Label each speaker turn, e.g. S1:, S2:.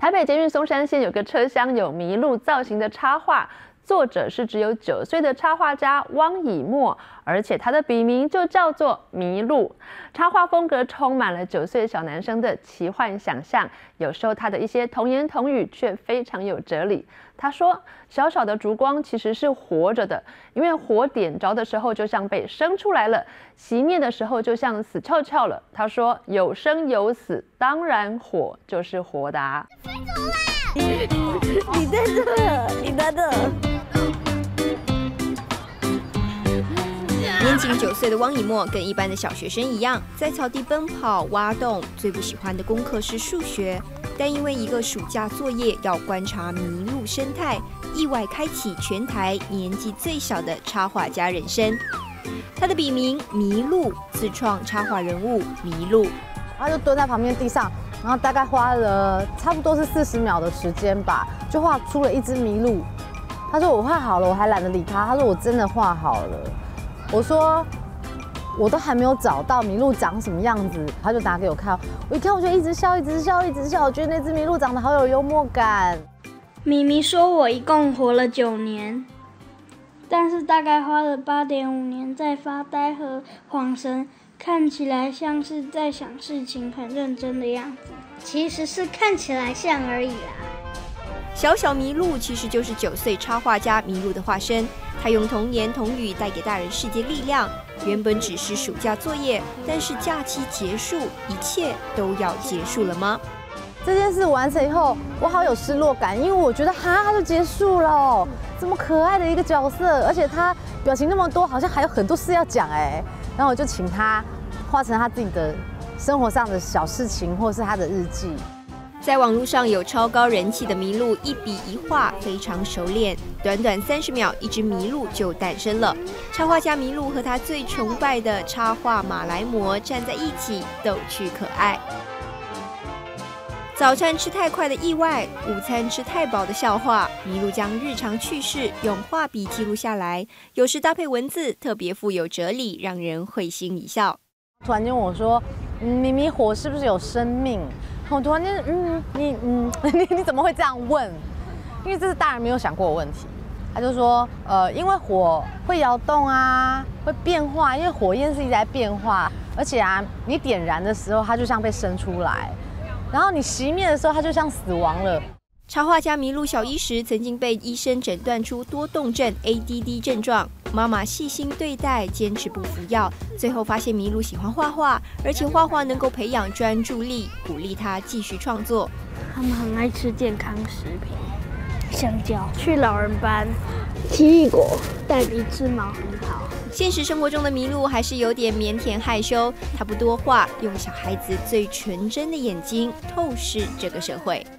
S1: 台北捷运松山线有个车厢有麋鹿造型的插画，作者是只有9岁的插画家汪以沫，而且他的笔名就叫做麋鹿。插画风格充满了9岁小男生的奇幻想象，有时候他的一些童言童语却非常有哲理。他说：“小小的烛光其实是活着的，因为火点着的时候就像被生出来了，熄灭的时候就像死翘翘了。”他说：“有生有死，当然火就是活的啊。”
S2: 你在这，你在这。
S3: 年仅9岁的汪以沫跟一般的小学生一样，在草地奔跑、挖洞，最不喜欢的功课是数学。但因为一个暑假作业要观察麋鹿生态，意外开启全台年纪最小的插画家人生。他的笔名麋鹿，自创插画人物麋鹿。
S2: 他就蹲在旁边地上，然后大概花了差不多是40秒的时间吧，就画出了一只麋鹿。他说我画好了，我还懒得理他。他说我真的画好了。我说我都还没有找到麋鹿长什么样子，他就拿给我看。我一看我就一直笑，一直笑，一直笑。我觉得那只麋鹿长得好有幽默感。
S4: 咪咪说我一共活了9年，但是大概花了8.5年在发呆和晃神，看起来像是在想事情很认真的样子，其实是看起来像而已啦。
S3: 小小麋鹿其实就是9岁插画家麋鹿的化身，他用童言童语带给大人世界力量。原本只是暑假作业，但是假期结束，一切都要结束了吗？
S2: 这件事完成以后，我好有失落感，因为我觉得它就结束了，这么可爱的一个角色，而且他表情那么多，好像还有很多事要讲哎。然后我就请他画成他自己的生活上的小事情，或是他的日记。
S3: 在网络上有超高人气的麋鹿，一笔一画非常熟练，短短30秒，一只麋鹿就诞生了。插画家麋鹿和他最崇拜的插画马来貘站在一起，逗趣可爱。早餐吃太快的意外，午餐吃太饱的笑话，麋鹿将日常趣事用画笔记录下来，有时搭配文字，特别富有哲理，让人会心一笑。
S2: 突然间问我说：“咪咪火是不是有生命？”我突然间，你怎么会这样问？因为这是大人没有想过的问题。他就说，因为火会摇动啊，会变化，因为火焰是一直在变化，而且啊，你点燃的时候，它就像被生出来，然后你熄灭的时候，它就像死亡了。
S3: 插画家麋鹿小一时曾经被医生诊断出多动症 ADD 症状，妈妈细心对待，坚持不服药，最后发现麋鹿喜欢画画，而且画画能够培养专注力，鼓励他继续创作。
S4: 他们很爱吃健康食品，香蕉，去老人班，奇异果，带鼻吃毛很好。
S3: 现实生活中的麋鹿还是有点腼腆害羞，他不多话，用小孩子最纯真的眼睛透视这个社会。